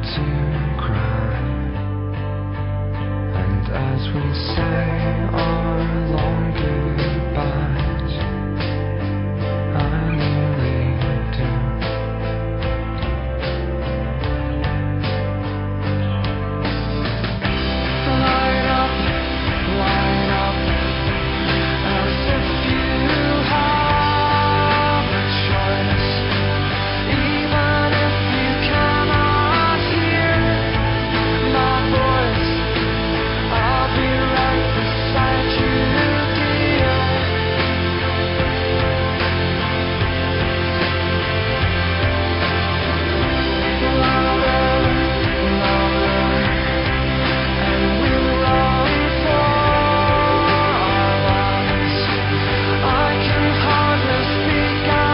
to cry. And as we say our long goodbyes, I nearly do. Light up, as if you have a choice. Even if you cannot hear my voice, I'll be right beside you, dear. Louder, and we'll run for our lives. I can hardly speak, I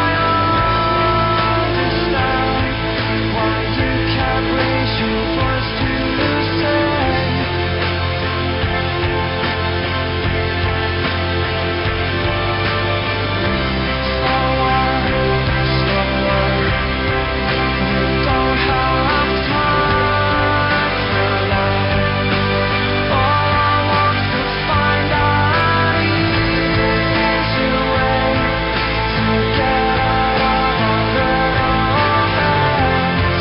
understand why you can't raise your voice to say. Slower, we don't have time for love. All I want's to find an easy way to get out of our little heads.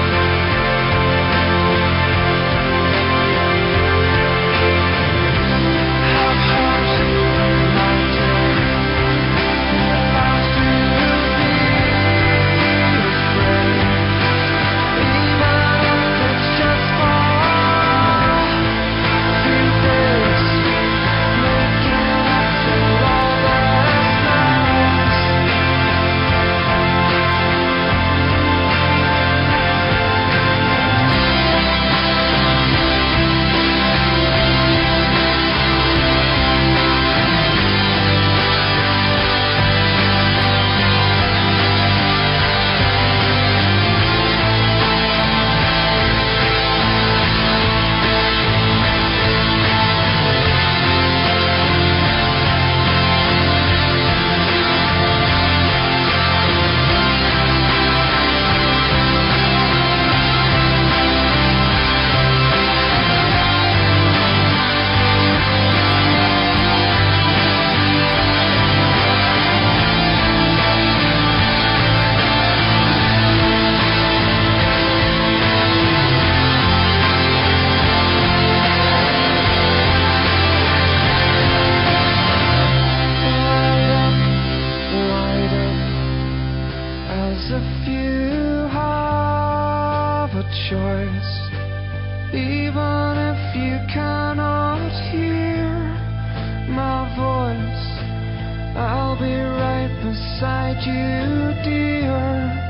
Have heart, my dear, if I feel be afraid, even if it's just for a few days, making up for all that's lost. Light up, as if you have a choice. Even if you cannot hear my voice, I'll be right beside you, dear.